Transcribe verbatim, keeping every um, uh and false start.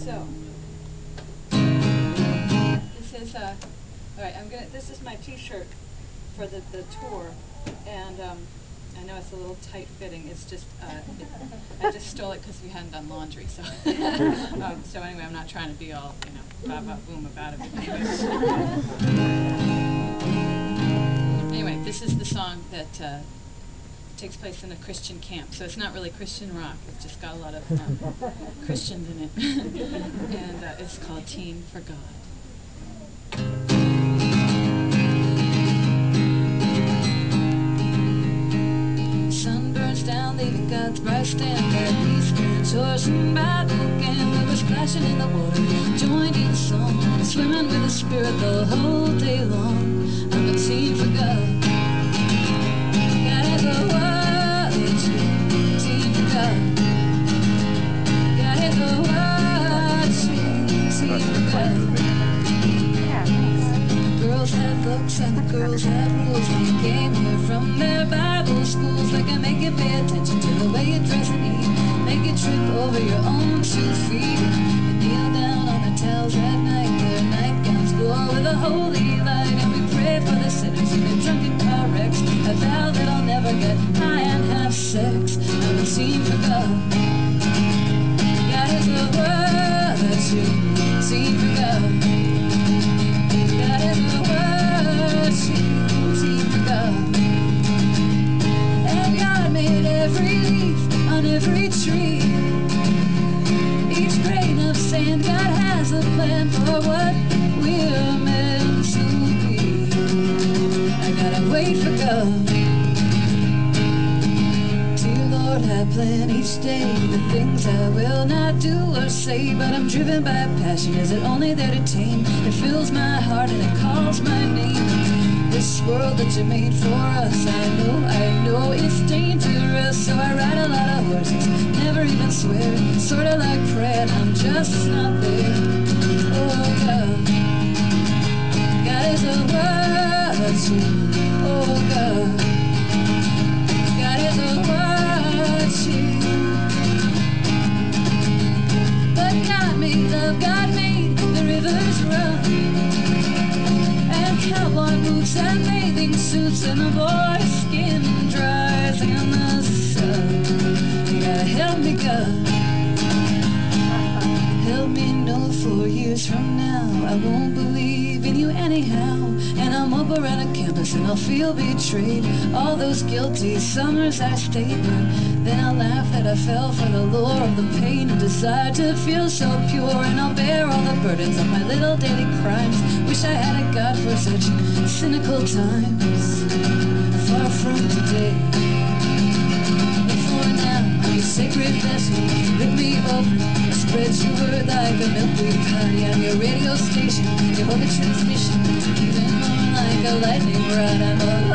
So, this is, uh, all right, I'm gonna, this is my t-shirt for the, the tour, and um, I know it's a little tight fitting, it's just, uh, it, I just stole it because we hadn't done laundry, so. um, so anyway, I'm not trying to be all, you know, ba ba boom about it. Anyway, this is the song that uh, takes place in a Christian camp, so it's not really Christian rock, it's just got a lot of um, Christians in it. And uh, it's called Teen for God. Sun burns down, leaving God's bright standard. He's chores and Bible game. We were splashing in the water, joined in song, swimming with the Spirit the whole day long. I'm a teen for God. Gotta go wild, teen for God. Gotta go wild, teen for God. Girls have looks and the girls have rules. They came here from their Bible schools. They can make you pay attention to the way you dress and eat, make you trip over your own two feet. You kneel down on the towels at night. Their nightgowns glow with a holy light, and we pray for the sinners in their drunken car wrecks. I vow that I'll never get high and have sex. I'm a teen for God. God is the world that you teen for God. God is the world you teen for God. And God made every leaf on every tree. Each grain of sand, God has a plan for what we're meant to be. I gotta wait for God. Dear Lord, I plan each day the things I will not do or say, but I'm driven by a passion. Is it only there to tame? It fills my heart and it calls my name. This world that you made for us, I know, I know it's dangerous. So I ride a lot of horses, never even swear. Sorta like prayer, I'm just not there. Oh God, God is a word to, oh God, God is a word to. But God made love, God made the rivers run, cowboy boots and bathing suits, and the boy's skin dries in the sun. You gotta help me, God. Help me know four years from now I won't believe in you anyhow, and I'll mope around a campus and I'll feel betrayed. All those guilty summers I stayed, but then I'll laugh that I fell for the lure of the pain and desire to feel so pure. And I'll bear all the burdens of my little daily crimes. Wish I had a God for such cynical times. Far from today. But for now, I'm your sacred vessel. Rip me open, spread your word like a milkweed pie. I'm your radio station, your holy transmission. Even more like a lightning rod. I'm a